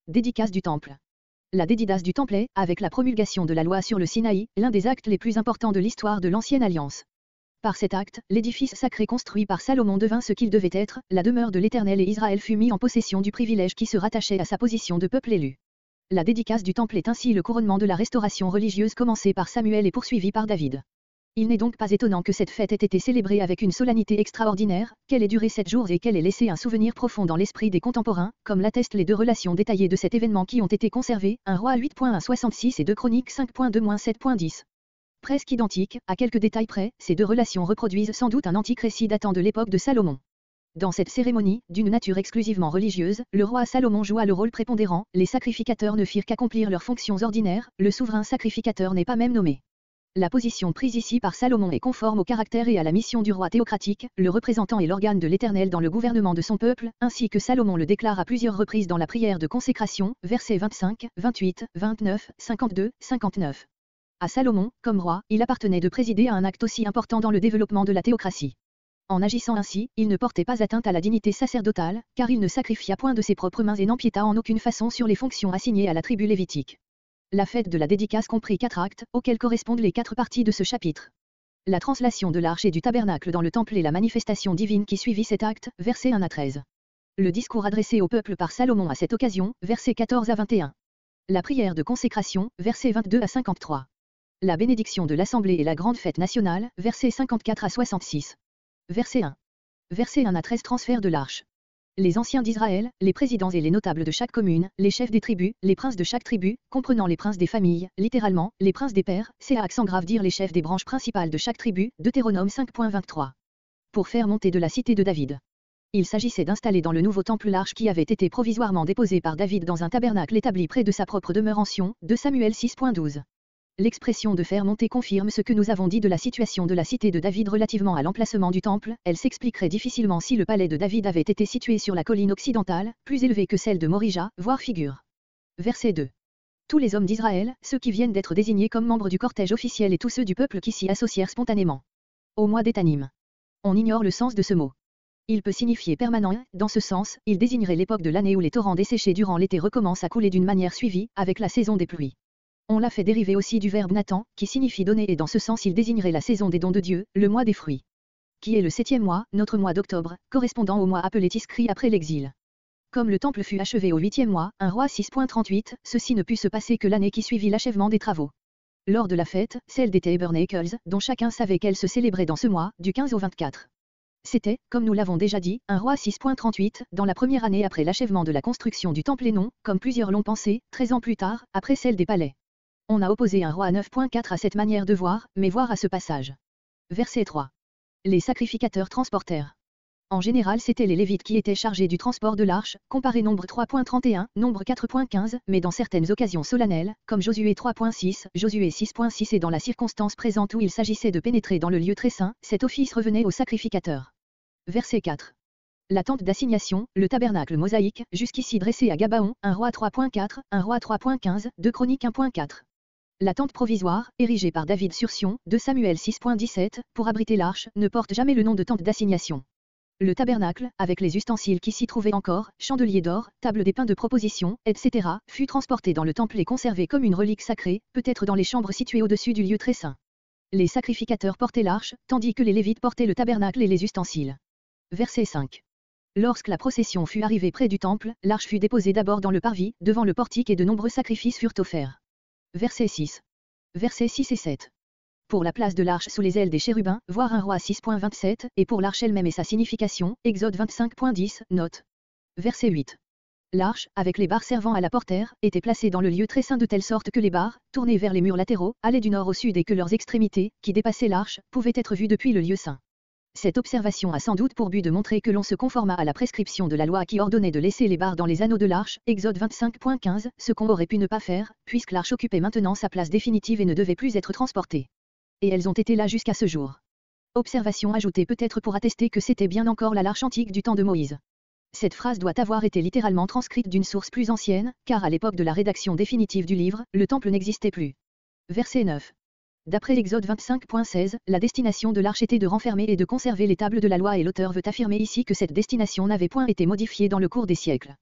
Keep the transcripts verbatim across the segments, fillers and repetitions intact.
Dédicace du Temple. La dédicace du Temple est, avec la promulgation de la loi sur le Sinaï, l'un des actes les plus importants de l'histoire de l'Ancienne Alliance. Par cet acte, l'édifice sacré construit par Salomon devint ce qu'il devait être, la demeure de l'Éternel, et Israël fut mis en possession du privilège qui se rattachait à sa position de peuple élu. La dédicace du Temple est ainsi le couronnement de la restauration religieuse commencée par Samuel et poursuivie par David. Il n'est donc pas étonnant que cette fête ait été célébrée avec une solennité extraordinaire, qu'elle ait duré sept jours et qu'elle ait laissé un souvenir profond dans l'esprit des contemporains, comme l'attestent les deux relations détaillées de cet événement qui ont été conservées, un Roi huit point un soixante-six et deux Chroniques cinq point deux sept point dix. Presque identiques, à quelques détails près, ces deux relations reproduisent sans doute un antique récit datant de l'époque de Salomon. Dans cette cérémonie, d'une nature exclusivement religieuse, le roi Salomon joua le rôle prépondérant, les sacrificateurs ne firent qu'accomplir leurs fonctions ordinaires, le souverain sacrificateur n'est pas même nommé. La position prise ici par Salomon est conforme au caractère et à la mission du roi théocratique, le représentant est l'organe de l'Éternel dans le gouvernement de son peuple, ainsi que Salomon le déclare à plusieurs reprises dans la prière de consécration, versets vingt-cinq, vingt-huit, vingt-neuf, cinquante-deux, cinquante-neuf. À Salomon, comme roi, il appartenait de présider à un acte aussi important dans le développement de la théocratie. En agissant ainsi, il ne portait pas atteinte à la dignité sacerdotale, car il ne sacrifia point de ses propres mains et n'empiéta en aucune façon sur les fonctions assignées à la tribu lévitique. La fête de la dédicace comprit quatre actes, auxquels correspondent les quatre parties de ce chapitre. La translation de l'arche et du tabernacle dans le temple et la manifestation divine qui suivit cet acte, versets un à treize. Le discours adressé au peuple par Salomon à cette occasion, versets quatorze à vingt et un. La prière de consécration, versets vingt-deux à cinquante-trois. La bénédiction de l'Assemblée et la grande fête nationale, versets cinquante-quatre à soixante-six. Verset un. Verset un à treize. Transfert de l'arche. Les anciens d'Israël, les présidents et les notables de chaque commune, les chefs des tribus, les princes de chaque tribu, comprenant les princes des familles, littéralement, les princes des pères, c'est à accent grave dire les chefs des branches principales de chaque tribu, Deutéronome cinq point vingt-trois. Pour faire monter de la cité de David. Il s'agissait d'installer dans le nouveau temple l'arche qui avait été provisoirement déposée par David dans un tabernacle établi près de sa propre demeure en Sion, deux Samuel six point douze. L'expression de faire monter confirme ce que nous avons dit de la situation de la cité de David relativement à l'emplacement du temple, elle s'expliquerait difficilement si le palais de David avait été situé sur la colline occidentale, plus élevée que celle de Morija, voire figure. Verset deux. Tous les hommes d'Israël, ceux qui viennent d'être désignés comme membres du cortège officiel et tous ceux du peuple qui s'y associèrent spontanément. Au mois d'Étanim. On ignore le sens de ce mot. Il peut signifier permanent, dans ce sens, il désignerait l'époque de l'année où les torrents desséchés durant l'été recommencent à couler d'une manière suivie, avec la saison des pluies. On l'a fait dériver aussi du verbe Nathan, qui signifie donner et dans ce sens il désignerait la saison des dons de Dieu, le mois des fruits. Qui est le septième mois, notre mois d'octobre, correspondant au mois appelé Tiscri après l'exil. Comme le temple fut achevé au huitième mois, un roi six point trente-huit, ceci ne put se passer que l'année qui suivit l'achèvement des travaux. Lors de la fête, celle des Tabernacles, dont chacun savait qu'elle se célébrait dans ce mois, du quinze au vingt-quatre. C'était, comme nous l'avons déjà dit, un roi six point trente-huit, dans la première année après l'achèvement de la construction du temple et non, comme plusieurs l'ont pensé, treize ans plus tard, après celle des palais. On a opposé un roi neuf point quatre à cette manière de voir, mais voir à ce passage. Verset trois. Les sacrificateurs transportèrent. En général c'étaient les Lévites qui étaient chargés du transport de l'arche, comparé nombre trois point trente et un, nombre quatre point quinze, mais dans certaines occasions solennelles, comme Josué trois point six, Josué six point six et dans la circonstance présente où il s'agissait de pénétrer dans le lieu très saint, cet office revenait aux sacrificateurs. Verset quatre. La tente d'assignation, le tabernacle mosaïque, jusqu'ici dressé à Gabaon, un roi trois point quatre, un roi trois point quinze, deux Chroniques un point quatre. La tente provisoire, érigée par David sur Sion, deux Samuel six point dix-sept, pour abriter l'arche, ne porte jamais le nom de tente d'assignation. Le tabernacle, avec les ustensiles qui s'y trouvaient encore, chandeliers d'or, table des pains de proposition, et cetera, fut transporté dans le temple et conservé comme une relique sacrée, peut-être dans les chambres situées au-dessus du lieu très saint. Les sacrificateurs portaient l'arche, tandis que les Lévites portaient le tabernacle et les ustensiles. Verset cinq. Lorsque la procession fut arrivée près du temple, l'arche fut déposée d'abord dans le parvis, devant le portique et de nombreux sacrifices furent offerts. Verset six. Versets six et sept. Pour la place de l'arche sous les ailes des chérubins, voir un roi six point vingt-sept, et pour l'arche elle-même et sa signification, Exode vingt-cinq point dix, note. Verset huit. L'arche, avec les barres servant à la portère, était placée dans le lieu très saint de telle sorte que les barres, tournées vers les murs latéraux, allaient du nord au sud et que leurs extrémités, qui dépassaient l'arche, pouvaient être vues depuis le lieu saint. Cette observation a sans doute pour but de montrer que l'on se conforma à la prescription de la loi qui ordonnait de laisser les barres dans les anneaux de l'arche, Exode vingt-cinq point quinze, ce qu'on aurait pu ne pas faire, puisque l'arche occupait maintenant sa place définitive et ne devait plus être transportée. Et elles ont été là jusqu'à ce jour. Observation ajoutée peut-être pour attester que c'était bien encore la l'arche antique du temps de Moïse. Cette phrase doit avoir été littéralement transcrite d'une source plus ancienne, car à l'époque de la rédaction définitive du livre, le temple n'existait plus. Verset neuf. D'après Exode vingt-cinq point seize, la destination de l'arche était de renfermer et de conserver les tables de la loi et l'auteur veut affirmer ici que cette destination n'avait point été modifiée dans le cours des siècles.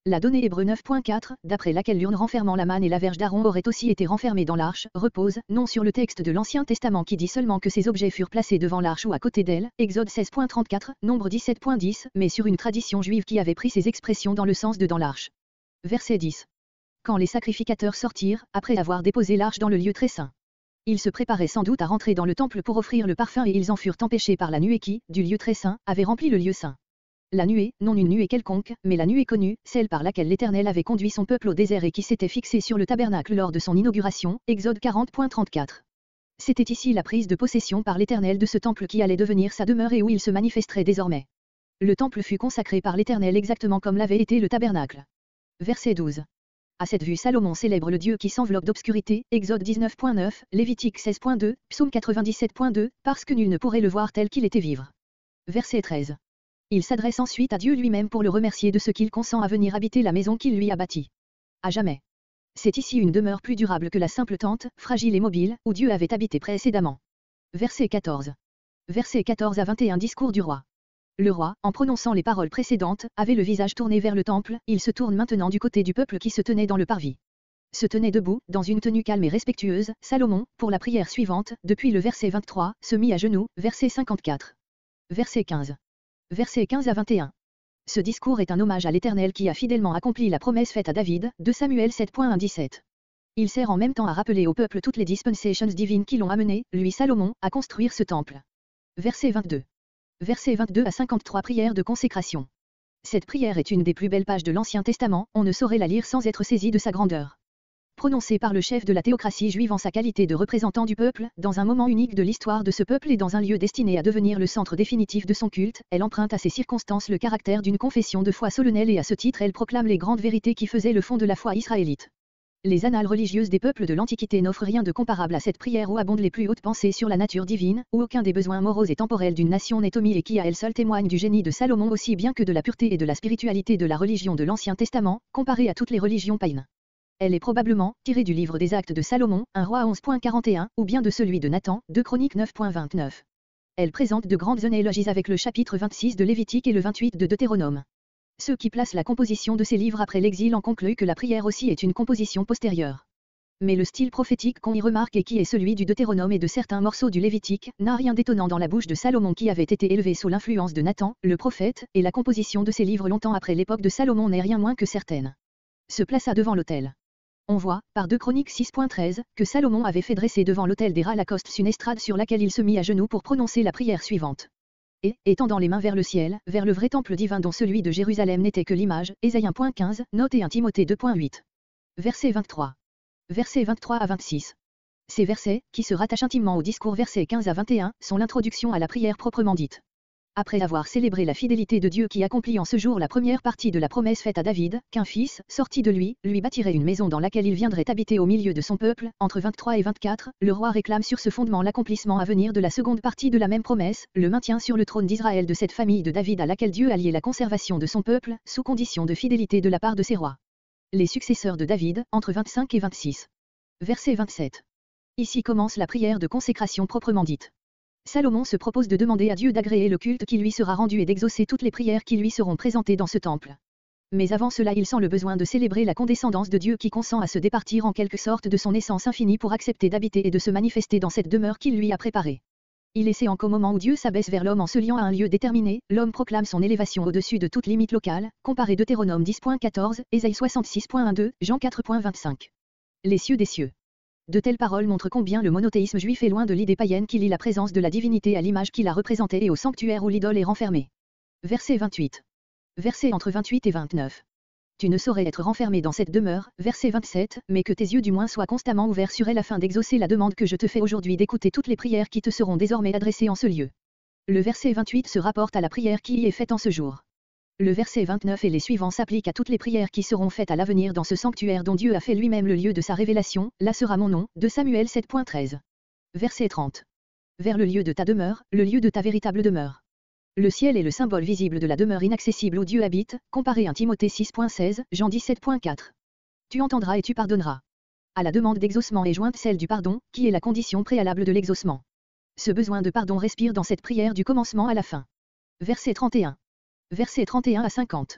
La donnée Hébreu neuf point quatre, d'après laquelle l'urne renfermant la manne et la verge d'Aaron aurait aussi été renfermée dans l'arche, repose, non sur le texte de l'Ancien Testament qui dit seulement que ces objets furent placés devant l'arche ou à côté d'elle, Exode seize point trente-quatre, Nombre dix-sept point dix, mais sur une tradition juive qui avait pris ces expressions dans le sens de dans l'arche. Verset dix. Quand les sacrificateurs sortirent, après avoir déposé l'arche dans le lieu très saint, ils se préparaient sans doute à rentrer dans le temple pour offrir le parfum et ils en furent empêchés par la nuée qui, du lieu très saint, avait rempli le lieu saint. La nuée, non une nuée quelconque, mais la nuée connue, celle par laquelle l'Éternel avait conduit son peuple au désert et qui s'était fixée sur le tabernacle lors de son inauguration, Exode quarante point trente-quatre. C'était ici la prise de possession par l'Éternel de ce temple qui allait devenir sa demeure et où il se manifesterait désormais. Le temple fut consacré par l'Éternel exactement comme l'avait été le tabernacle. Verset douze. À cette vue Salomon célèbre le Dieu qui s'enveloppe d'obscurité, Exode dix-neuf point neuf, Lévitique seize point deux, Psaume quatre-vingt-dix-sept point deux, parce que nul ne pourrait le voir tel qu'il était vivre. Verset treize. Il s'adresse ensuite à Dieu lui-même pour le remercier de ce qu'il consent à venir habiter la maison qu'il lui a bâtie. À jamais. C'est ici une demeure plus durable que la simple tente, fragile et mobile, où Dieu avait habité précédemment. Verset quatorze. Verset quatorze à vingt et un Discours du roi. Le roi, en prononçant les paroles précédentes, avait le visage tourné vers le temple, il se tourne maintenant du côté du peuple qui se tenait dans le parvis. Se tenait debout, dans une tenue calme et respectueuse, Salomon, pour la prière suivante, depuis le verset vingt-trois, se mit à genoux, verset cinquante-quatre. Verset quinze. Versets quinze à vingt et un. Ce discours est un hommage à l'Éternel qui a fidèlement accompli la promesse faite à David, deux Samuel sept point un à dix-sept. Il sert en même temps à rappeler au peuple toutes les dispensations divines qui l'ont amené, lui Salomon, à construire ce temple. Verset vingt-deux. Versets vingt-deux à cinquante-trois Prière de consécration. Cette prière est une des plus belles pages de l'Ancien Testament, on ne saurait la lire sans être saisi de sa grandeur. Prononcée par le chef de la théocratie juive en sa qualité de représentant du peuple, dans un moment unique de l'histoire de ce peuple et dans un lieu destiné à devenir le centre définitif de son culte, elle emprunte à ces circonstances le caractère d'une confession de foi solennelle et à ce titre elle proclame les grandes vérités qui faisaient le fond de la foi israélite. Les annales religieuses des peuples de l'Antiquité n'offrent rien de comparable à cette prière où abondent les plus hautes pensées sur la nature divine, où aucun des besoins moraux et temporels d'une nation n'est omis et qui à elle seule témoigne du génie de Salomon aussi bien que de la pureté et de la spiritualité de la religion de l'Ancien Testament, comparée à toutes les religions païennes. Elle est probablement tirée du livre des Actes de Salomon, un roi onze point quarante et un, ou bien de celui de Nathan, deux Chroniques neuf point vingt-neuf. Elle présente de grandes analogies avec le chapitre vingt-six de Lévitique et le vingt-huit de Deutéronome. Ceux qui placent la composition de ces livres après l'exil en concluent que la prière aussi est une composition postérieure. Mais le style prophétique qu'on y remarque et qui est celui du Deutéronome et de certains morceaux du Lévitique, n'a rien d'étonnant dans la bouche de Salomon qui avait été élevé sous l'influence de Nathan, le prophète, et la composition de ces livres longtemps après l'époque de Salomon n'est rien moins que certaine. Se plaça devant l'autel. On voit, par deux Chroniques six point treize, que Salomon avait fait dresser devant l'autel des Lacoste une estrade sur laquelle il se mit à genoux pour prononcer la prière suivante. Et, étendant les mains vers le ciel, vers le vrai temple divin dont celui de Jérusalem n'était que l'image, Ésaïe un point quinze, note et un Timothée deux point huit. Verset vingt-trois. Versets vingt-trois à vingt-six. Ces versets, qui se rattachent intimement au discours versets quinze à vingt et un, sont l'introduction à la prière proprement dite. Après avoir célébré la fidélité de Dieu qui accomplit en ce jour la première partie de la promesse faite à David, qu'un fils, sorti de lui, lui bâtirait une maison dans laquelle il viendrait habiter au milieu de son peuple, entre vingt-trois et vingt-quatre, le roi réclame sur ce fondement l'accomplissement à venir de la seconde partie de la même promesse, le maintien sur le trône d'Israël de cette famille de David à laquelle Dieu a lié la conservation de son peuple, sous condition de fidélité de la part de ses rois. Les successeurs de David, entre vingt-cinq et vingt-six. Verset vingt-sept. Ici commence la prière de consécration proprement dite. Salomon se propose de demander à Dieu d'agréer le culte qui lui sera rendu et d'exaucer toutes les prières qui lui seront présentées dans ce temple. Mais avant cela il sent le besoin de célébrer la condescendance de Dieu qui consent à se départir en quelque sorte de son essence infinie pour accepter d'habiter et de se manifester dans cette demeure qu'il lui a préparée. Il est séant qu'au moment où Dieu s'abaisse vers l'homme en se liant à un lieu déterminé, l'homme proclame son élévation au-dessus de toute limite locale, comparé Deutéronome dix point quatorze, Ésaïe soixante-six point douze, Jean quatre point vingt-cinq. Les cieux des cieux. De telles paroles montrent combien le monothéisme juif est loin de l'idée païenne qui lie la présence de la divinité à l'image qu'il a représentée et au sanctuaire où l'idole est renfermée. Verset vingt-huit. Verset entre vingt-huit et vingt-neuf. Tu ne saurais être renfermé dans cette demeure, verset vingt-sept, mais que tes yeux du moins soient constamment ouverts sur elle afin d'exaucer la demande que je te fais aujourd'hui d'écouter toutes les prières qui te seront désormais adressées en ce lieu. Le verset vingt-huit se rapporte à la prière qui y est faite en ce jour. Le verset vingt-neuf et les suivants s'appliquent à toutes les prières qui seront faites à l'avenir dans ce sanctuaire dont Dieu a fait lui-même le lieu de sa révélation, là sera mon nom, deux Samuel sept point treize. Verset trente. Vers le lieu de ta demeure, le lieu de ta véritable demeure. Le ciel est le symbole visible de la demeure inaccessible où Dieu habite, comparé à Timothée six point seize, Jean dix-sept point quatre. Tu entendras et tu pardonneras. À la demande d'exaucement est jointe celle du pardon, qui est la condition préalable de l'exaucement. Ce besoin de pardon respire dans cette prière du commencement à la fin. Verset trente et un. Versets trente et un à cinquante.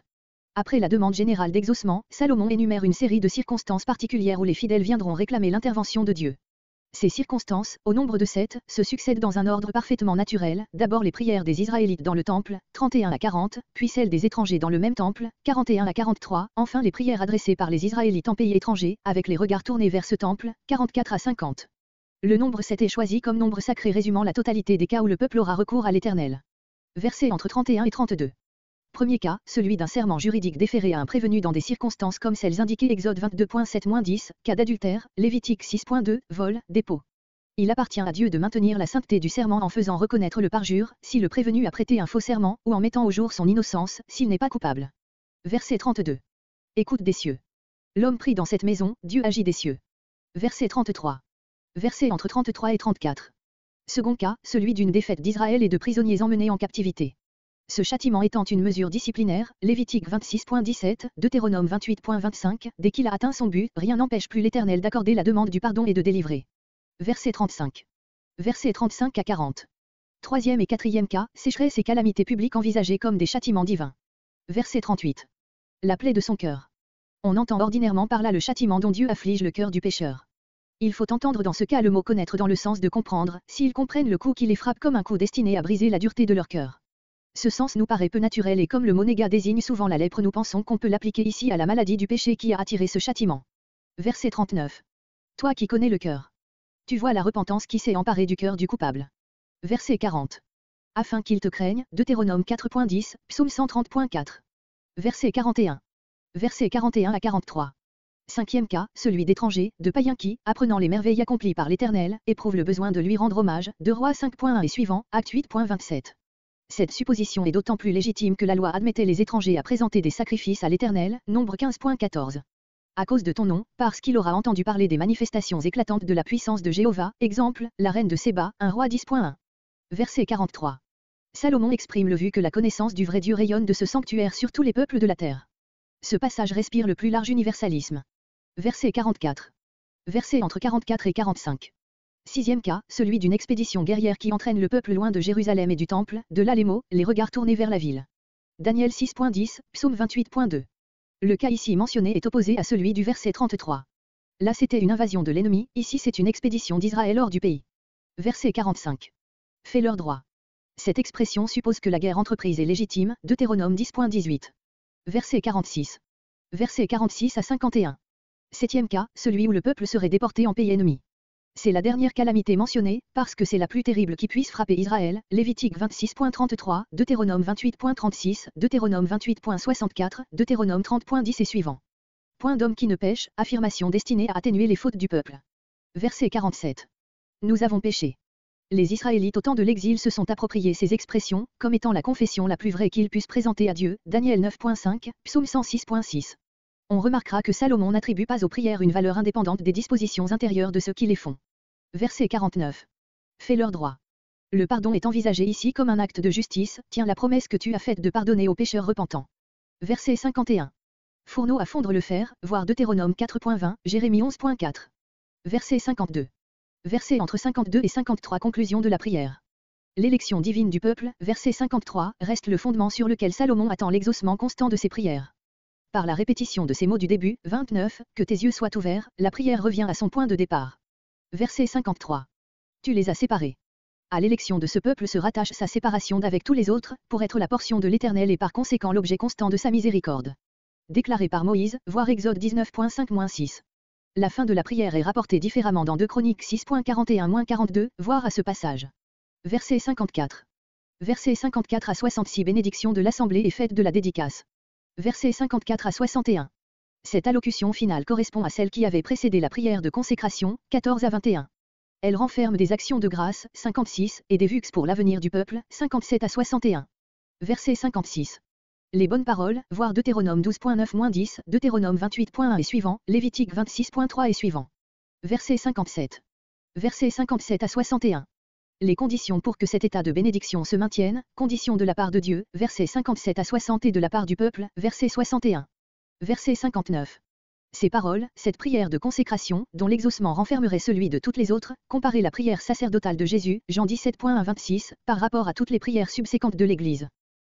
Après la demande générale d'exaucement, Salomon énumère une série de circonstances particulières où les fidèles viendront réclamer l'intervention de Dieu. Ces circonstances, au nombre de sept, se succèdent dans un ordre parfaitement naturel, d'abord les prières des Israélites dans le temple, trente et un à quarante, puis celles des étrangers dans le même temple, quarante et un à quarante-trois, enfin les prières adressées par les Israélites en pays étranger, avec les regards tournés vers ce temple, quarante-quatre à cinquante. Le nombre sept est choisi comme nombre sacré résumant la totalité des cas où le peuple aura recours à l'Éternel. Versets entre trente et un et trente-deux. Premier cas, celui d'un serment juridique déféré à un prévenu dans des circonstances comme celles indiquées Exode vingt-deux point sept dix, cas d'adultère, Lévitique six point deux, vol, dépôt. Il appartient à Dieu de maintenir la sainteté du serment en faisant reconnaître le parjure, si le prévenu a prêté un faux serment, ou en mettant au jour son innocence, s'il n'est pas coupable. Verset trente-deux. Écoute des cieux. L'homme prie dans cette maison, Dieu agit des cieux. Verset trente-trois. Verset entre trente-trois et trente-quatre. Second cas, celui d'une défaite d'Israël et de prisonniers emmenés en captivité. Ce châtiment étant une mesure disciplinaire, Lévitique vingt-six point dix-sept, Deutéronome vingt-huit point vingt-cinq, dès qu'il a atteint son but, rien n'empêche plus l'Éternel d'accorder la demande du pardon et de délivrer. Verset trente-cinq. Verset trente-cinq à quarante. Troisième et quatrième cas, sécheresse et calamités publiques envisagées comme des châtiments divins. Verset trente-huit. La plaie de son cœur. On entend ordinairement par là le châtiment dont Dieu afflige le cœur du pécheur. Il faut entendre dans ce cas le mot connaître dans le sens de comprendre, s'ils comprennent le coup qui les frappe comme un coup destiné à briser la dureté de leur cœur. Ce sens nous paraît peu naturel et comme le mot néga désigne souvent la lèpre, nous pensons qu'on peut l'appliquer ici à la maladie du péché qui a attiré ce châtiment. Verset trente-neuf. Toi qui connais le cœur. Tu vois la repentance qui s'est emparée du cœur du coupable. Verset quarante. Afin qu'il te craigne, Deutéronome quatre point dix, Psaume cent trente point quatre. Verset quarante et un. Verset quarante et un à quarante-trois. Cinquième cas, celui d'étrangers, de païens qui, apprenant les merveilles accomplies par l'Éternel, éprouvent le besoin de lui rendre hommage, deux Rois cinq point un et suivant, Acte huit point vingt-sept. Cette supposition est d'autant plus légitime que la loi admettait les étrangers à présenter des sacrifices à l'Éternel, Nombre quinze point quatorze. À cause de ton nom, parce qu'il aura entendu parler des manifestations éclatantes de la puissance de Jéhovah, exemple, la reine de Séba, un Roi dix point un. Verset quarante-trois. Salomon exprime le vu que la connaissance du vrai Dieu rayonne de ce sanctuaire sur tous les peuples de la terre. Ce passage respire le plus large universalisme. Verset quarante-quatre. Verset entre quarante-quatre et quarante-cinq. Sixième cas, celui d'une expédition guerrière qui entraîne le peuple loin de Jérusalem et du temple, de là les mots, les regards tournés vers la ville. Daniel six point dix, Psaume vingt-huit point deux. Le cas ici mentionné est opposé à celui du verset trente-trois. Là c'était une invasion de l'ennemi, ici c'est une expédition d'Israël hors du pays. Verset quarante-cinq. Fais leur droit. Cette expression suppose que la guerre entreprise est légitime, Deutéronome dix point dix-huit. Verset quarante-six. Verset quarante-six à cinquante et un. Septième cas, celui où le peuple serait déporté en pays ennemi. C'est la dernière calamité mentionnée, parce que c'est la plus terrible qui puisse frapper Israël, Lévitique vingt-six point trente-trois, Deutéronome vingt-huit point trente-six, Deutéronome vingt-huit point soixante-quatre, Deutéronome trente point dix et suivant. Point d'homme qui ne pêche, affirmation destinée à atténuer les fautes du peuple. Verset quarante-sept. Nous avons péché. Les Israélites au temps de l'exil se sont appropriés ces expressions, comme étant la confession la plus vraie qu'ils puissent présenter à Dieu, Daniel neuf point cinq, Psaume cent six point six. On remarquera que Salomon n'attribue pas aux prières une valeur indépendante des dispositions intérieures de ceux qui les font. Verset quarante-neuf. Fais leur droit. Le pardon est envisagé ici comme un acte de justice, tiens la promesse que tu as faite de pardonner aux pécheurs repentants. Verset cinquante et un. Fourneau à fondre le fer, voir Deutéronome quatre point vingt, Jérémie onze point quatre. Verset cinquante-deux. Verset entre cinquante-deux et cinquante-trois. Conclusion de la prière. L'élection divine du peuple, verset cinquante-trois, reste le fondement sur lequel Salomon attend l'exaucement constant de ses prières. Par la répétition de ces mots du début, vingt-neuf, que tes yeux soient ouverts, la prière revient à son point de départ. Verset cinquante-trois. Tu les as séparés. À l'élection de ce peuple se rattache sa séparation d'avec tous les autres, pour être la portion de l'Éternel et par conséquent l'objet constant de sa miséricorde. Déclaré par Moïse, voir Exode dix-neuf point cinq six. La fin de la prière est rapportée différemment dans deux Chroniques six point quarante et un quarante-deux, voir à ce passage. Verset cinquante-quatre. Verset cinquante-quatre à soixante-six. Bénédiction de l'assemblée et fête de la dédicace. Verset cinquante-quatre à soixante et un. Cette allocution finale correspond à celle qui avait précédé la prière de consécration, quatorze à vingt et un. Elle renferme des actions de grâce, cinquante-six, et des vux pour l'avenir du peuple, cinquante-sept à soixante et un. Verset cinquante-six. Les bonnes paroles, voir Deutéronome douze point neuf dix, Deutéronome vingt-huit point un et suivant, Lévitique vingt-six point trois et suivant. Verset cinquante-sept. Verset cinquante-sept à soixante et un. Les conditions pour que cet état de bénédiction se maintienne, conditions de la part de Dieu, verset cinquante-sept à soixante et de la part du peuple, verset soixante et un. Verset cinquante-neuf. Ces paroles, cette prière de consécration, dont l'exaucement renfermerait celui de toutes les autres, comparer la prière sacerdotale de Jésus, Jean dix-sept point un vingt-six, par rapport à toutes les prières subséquentes de l'Église.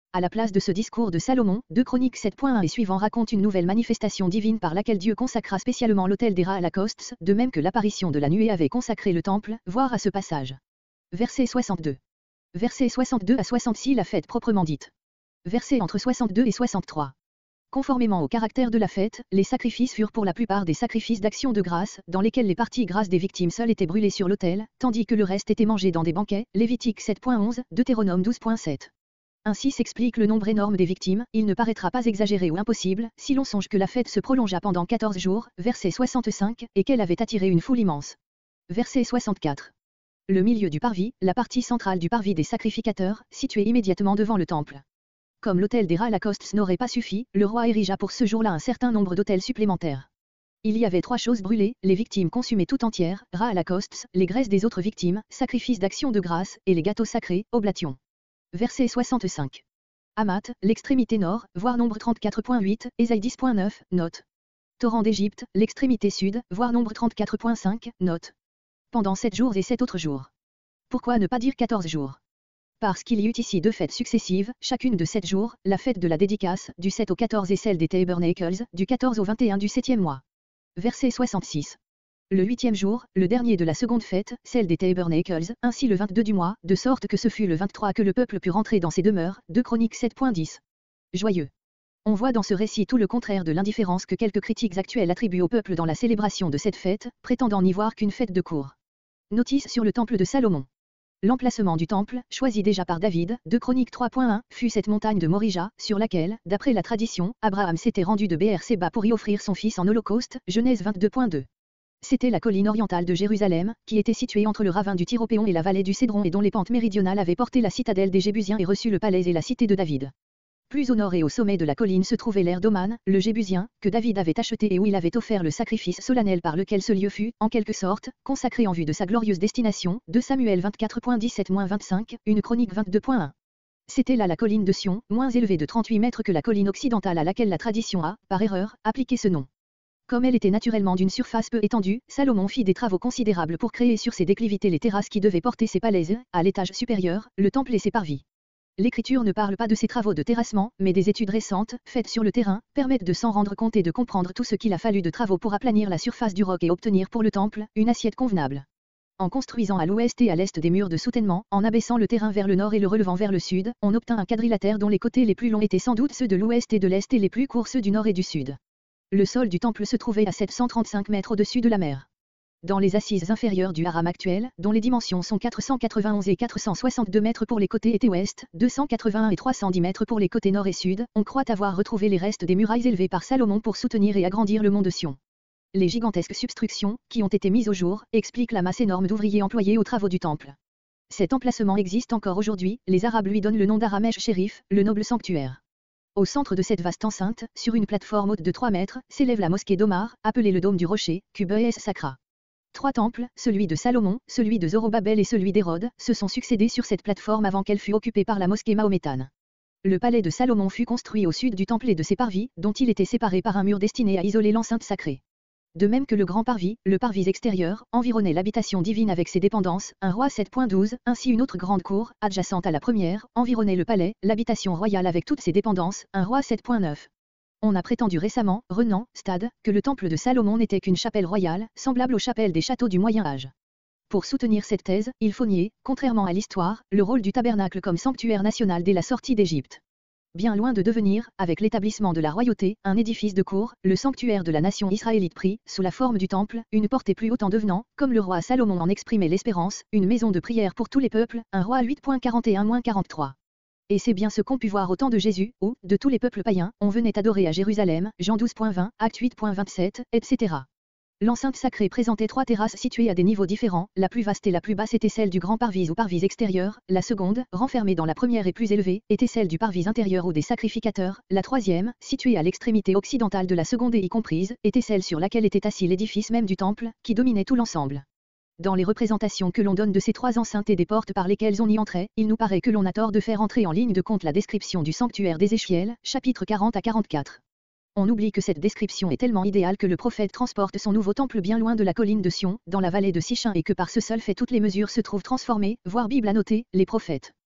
À la place de ce discours de Salomon, deux Chroniques sept point un et suivant racontent une nouvelle manifestation divine par laquelle Dieu consacra spécialement l'autel des Ra-Holocaustes, de même que l'apparition de la nuée avait consacré le temple, voir à ce passage. Verset soixante-deux. Verset soixante-deux à soixante-six la fête proprement dite. Verset entre soixante-deux et soixante-trois. Conformément au caractère de la fête, les sacrifices furent pour la plupart des sacrifices d'action de grâce, dans lesquels les parties grasses des victimes seules étaient brûlées sur l'autel, tandis que le reste était mangé dans des banquets, Lévitique sept point onze, Deutéronome douze point sept. Ainsi s'explique le nombre énorme des victimes, il ne paraîtra pas exagéré ou impossible, si l'on songe que la fête se prolongea pendant quatorze jours, verset soixante-cinq, et qu'elle avait attiré une foule immense. Verset soixante-quatre. Le milieu du parvis, la partie centrale du parvis des sacrificateurs, située immédiatement devant le temple. Comme l'autel des Ra-Holocaustes n'aurait pas suffi, le roi érigea pour ce jour-là un certain nombre d'autels supplémentaires. Il y avait trois choses brûlées, les victimes consumées tout entières, Ra-Holocaustes, les graisses des autres victimes, sacrifices d'action de grâce, et les gâteaux sacrés, oblations. Verset soixante-cinq. Hamath, l'extrémité nord, voir nombre trente-quatre point huit, Ésaïe dix point neuf, note. Torrent d'Égypte, l'extrémité sud, voir nombre trente-quatre point cinq, note. Pendant sept jours et sept autres jours. Pourquoi ne pas dire quatorze jours? Parce qu'il y eut ici deux fêtes successives, chacune de sept jours, la fête de la dédicace, du sept au quatorze et celle des Tabernacles, du quatorze au vingt et un du septième mois. Verset soixante-six. Le huitième jour, le dernier de la seconde fête, celle des Tabernacles, ainsi le vingt-deux du mois, de sorte que ce fut le vingt-trois que le peuple put rentrer dans ses demeures, deux Chroniques sept point dix. Joyeux. On voit dans ce récit tout le contraire de l'indifférence que quelques critiques actuels attribuent au peuple dans la célébration de cette fête, prétendant n'y voir qu'une fête de cour. Notice sur le temple de Salomon. L'emplacement du temple, choisi déjà par David, deux Chroniques trois point un, fut cette montagne de Morija, sur laquelle, d'après la tradition, Abraham s'était rendu de Béer-Séba pour y offrir son fils en holocauste, Genèse vingt-deux point deux. C'était la colline orientale de Jérusalem, qui était située entre le ravin du Tyropéon et la vallée du Cédron et dont les pentes méridionales avaient porté la citadelle des Jébusiens et reçu le palais et la cité de David. Plus au nord et au sommet de la colline se trouvait l'aire d'Oman, le Jébusien, que David avait acheté et où il avait offert le sacrifice solennel par lequel ce lieu fut, en quelque sorte, consacré en vue de sa glorieuse destination, deux Samuel vingt-quatre point dix-sept vingt-cinq, une Chronique vingt-deux point un. C'était là la colline de Sion, moins élevée de trente-huit mètres que la colline occidentale à laquelle la tradition a, par erreur, appliqué ce nom. Comme elle était naturellement d'une surface peu étendue, Salomon fit des travaux considérables pour créer sur ses déclivités les terrasses qui devaient porter ses palais, à l'étage supérieur, le temple et ses parvis. L'Écriture ne parle pas de ces travaux de terrassement, mais des études récentes, faites sur le terrain, permettent de s'en rendre compte et de comprendre tout ce qu'il a fallu de travaux pour aplanir la surface du roc et obtenir pour le temple, une assiette convenable. En construisant à l'ouest et à l'est des murs de soutènement, en abaissant le terrain vers le nord et le relevant vers le sud, on obtint un quadrilatère dont les côtés les plus longs étaient sans doute ceux de l'ouest et de l'est et les plus courts ceux du nord et du sud. Le sol du temple se trouvait à sept cent trente-cinq mètres au-dessus de la mer. Dans les assises inférieures du haram actuel, dont les dimensions sont quatre cent quatre-vingt-onze et quatre cent soixante-deux mètres pour les côtés est et ouest, deux cent quatre-vingt-un et trois cent dix mètres pour les côtés nord et sud, on croit avoir retrouvé les restes des murailles élevées par Salomon pour soutenir et agrandir le mont de Sion. Les gigantesques substructions, qui ont été mises au jour, expliquent la masse énorme d'ouvriers employés aux travaux du temple. Cet emplacement existe encore aujourd'hui, les Arabes lui donnent le nom d'Aramesh Shérif, le noble sanctuaire. Au centre de cette vaste enceinte, sur une plateforme haute de trois mètres, s'élève la mosquée d'Omar, appelée le dôme du rocher, Kubes Sacra. Trois temples, celui de Salomon, celui de Zorobabel et celui d'Hérode, se sont succédés sur cette plateforme avant qu'elle fût occupée par la mosquée mahométane. Le palais de Salomon fut construit au sud du temple et de ses parvis, dont il était séparé par un mur destiné à isoler l'enceinte sacrée. De même que le grand parvis, le parvis extérieur, environnait l'habitation divine avec ses dépendances, un roi sept point douze, ainsi une autre grande cour, adjacente à la première, environnait le palais, l'habitation royale avec toutes ses dépendances, un roi sept point neuf. On a prétendu récemment, Renan, Stade, que le temple de Salomon n'était qu'une chapelle royale, semblable aux chapelles des châteaux du Moyen Âge. Pour soutenir cette thèse, il faut nier, contrairement à l'histoire, le rôle du tabernacle comme sanctuaire national dès la sortie d'Égypte. Bien loin de devenir, avec l'établissement de la royauté, un édifice de cour, le sanctuaire de la nation israélite prit, sous la forme du temple, une portée plus haute en devenant, comme le roi Salomon en exprimait l'espérance, une maison de prière pour tous les peuples, un roi huit quarante et un quarante-trois. Et c'est bien ce qu'on put voir au temps de Jésus, où, de tous les peuples païens, on venait adorer à Jérusalem, Jean douze vingt, Acte huit vingt-sept, et cetera. L'enceinte sacrée présentait trois terrasses situées à des niveaux différents, la plus vaste et la plus basse était celle du grand parvis ou parvis extérieur, la seconde, renfermée dans la première et plus élevée, était celle du parvis intérieur ou des sacrificateurs, la troisième, située à l'extrémité occidentale de la seconde et y comprise, était celle sur laquelle était assis l'édifice même du temple, qui dominait tout l'ensemble. Dans les représentations que l'on donne de ces trois enceintes et des portes par lesquelles on y entrait, il nous paraît que l'on a tort de faire entrer en ligne de compte la description du sanctuaire d'Ézéchiel, chapitre quarante à quarante-quatre. On oublie que cette description est tellement idéale que le prophète transporte son nouveau temple bien loin de la colline de Sion, dans la vallée de Sichin et que par ce seul fait toutes les mesures se trouvent transformées, voir Bible annotée, les prophètes.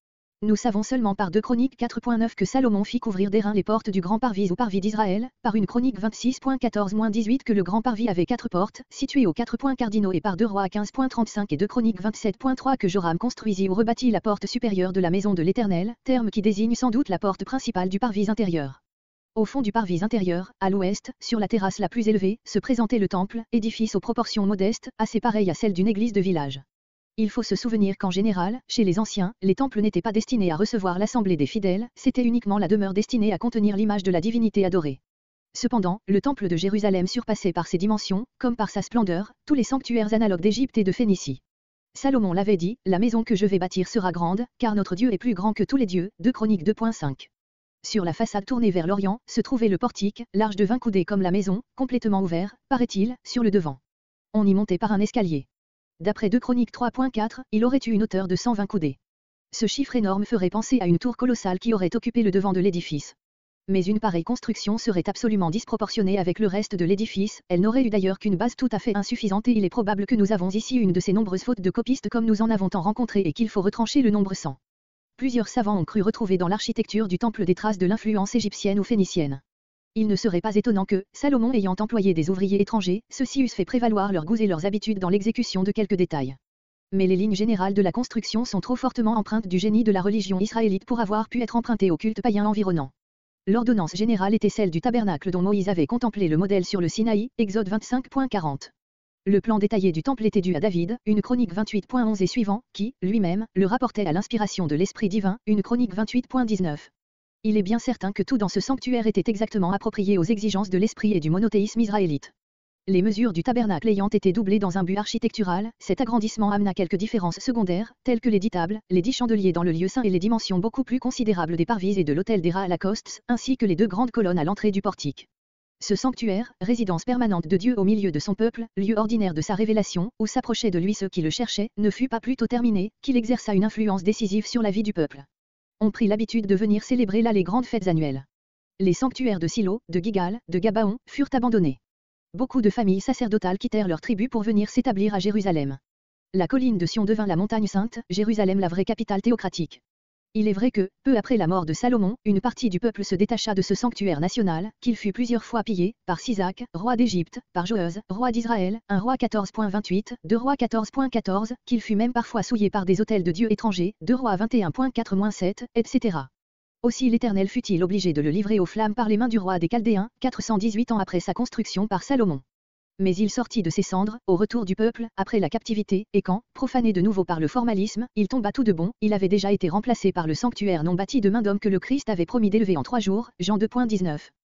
Nous savons seulement par deux Chroniques quatre point neuf que Salomon fit couvrir d'airain les portes du grand parvis ou parvis d'Israël, par une Chronique vingt-six point quatorze dix-huit que le grand parvis avait quatre portes, situées aux quatre points cardinaux et par deux Rois quinze point trente-cinq et deux Chroniques vingt-sept point trois que Joram construisit ou rebâtit la porte supérieure de la maison de l'Éternel, terme qui désigne sans doute la porte principale du parvis intérieur. Au fond du parvis intérieur, à l'ouest, sur la terrasse la plus élevée, se présentait le temple, édifice aux proportions modestes, assez pareil à celle d'une église de village. Il faut se souvenir qu'en général, chez les anciens, les temples n'étaient pas destinés à recevoir l'assemblée des fidèles, c'était uniquement la demeure destinée à contenir l'image de la divinité adorée. Cependant, le temple de Jérusalem surpassait par ses dimensions, comme par sa splendeur, tous les sanctuaires analogues d'Égypte et de Phénicie. Salomon l'avait dit, la maison que je vais bâtir sera grande, car notre Dieu est plus grand que tous les dieux, deux Chroniques deux point cinq. Sur la façade tournée vers l'Orient, se trouvait le portique, large de vingt coudées comme la maison, complètement ouvert, paraît-il, sur le devant. On y montait par un escalier. D'après deux Chroniques trois point quatre, il aurait eu une hauteur de cent vingt coudées. Ce chiffre énorme ferait penser à une tour colossale qui aurait occupé le devant de l'édifice. Mais une pareille construction serait absolument disproportionnée avec le reste de l'édifice, elle n'aurait eu d'ailleurs qu'une base tout à fait insuffisante et il est probable que nous avons ici une de ces nombreuses fautes de copistes comme nous en avons tant rencontré et qu'il faut retrancher le nombre cent. Plusieurs savants ont cru retrouver dans l'architecture du temple des traces de l'influence égyptienne ou phénicienne. Il ne serait pas étonnant que, Salomon ayant employé des ouvriers étrangers, ceux-ci eussent fait prévaloir leurs goûts et leurs habitudes dans l'exécution de quelques détails. Mais les lignes générales de la construction sont trop fortement empreintes du génie de la religion israélite pour avoir pu être empruntées au culte païen environnant. L'ordonnance générale était celle du tabernacle dont Moïse avait contemplé le modèle sur le Sinaï, Exode vingt-cinq point quarante. Le plan détaillé du temple était dû à David, une Chronique vingt-huit point onze et suivant, qui, lui-même, le rapportait à l'inspiration de l'Esprit divin, une Chronique vingt-huit point dix-neuf. Il est bien certain que tout dans ce sanctuaire était exactement approprié aux exigences de l'esprit et du monothéisme israélite. Les mesures du tabernacle ayant été doublées dans un but architectural, cet agrandissement amena quelques différences secondaires, telles que les dix tables, les dix chandeliers dans le lieu saint et les dimensions beaucoup plus considérables des parvis et de l'autel des Ra-Lacoste, ainsi que les deux grandes colonnes à l'entrée du portique. Ce sanctuaire, résidence permanente de Dieu au milieu de son peuple, lieu ordinaire de sa révélation, où s'approchaient de lui ceux qui le cherchaient, ne fut pas plus tôt terminé, qu'il exerça une influence décisive sur la vie du peuple. On prit l'habitude de venir célébrer là les grandes fêtes annuelles. Les sanctuaires de Silo, de Gigal, de Gabaon, furent abandonnés. Beaucoup de familles sacerdotales quittèrent leur tribu pour venir s'établir à Jérusalem. La colline de Sion devint la montagne sainte, Jérusalem la vraie capitale théocratique. Il est vrai que, peu après la mort de Salomon, une partie du peuple se détacha de ce sanctuaire national, qu'il fut plusieurs fois pillé, par Sisac, roi d'Égypte, par Joëz, roi d'Israël, un roi quatorze point vingt-huit, deux rois quatorze point quatorze, qu'il fut même parfois souillé par des autels de dieux étrangers, deux rois vingt et un point quatre sept, et cetera. Aussi l'Éternel fut-il obligé de le livrer aux flammes par les mains du roi des Chaldéens, quatre cent dix-huit ans après sa construction par Salomon. Mais il sortit de ses cendres, au retour du peuple, après la captivité, et quand, profané de nouveau par le formalisme, il tomba tout de bon, il avait déjà été remplacé par le sanctuaire non bâti de main d'homme que le Christ avait promis d'élever en trois jours, Jean deux point dix-neuf.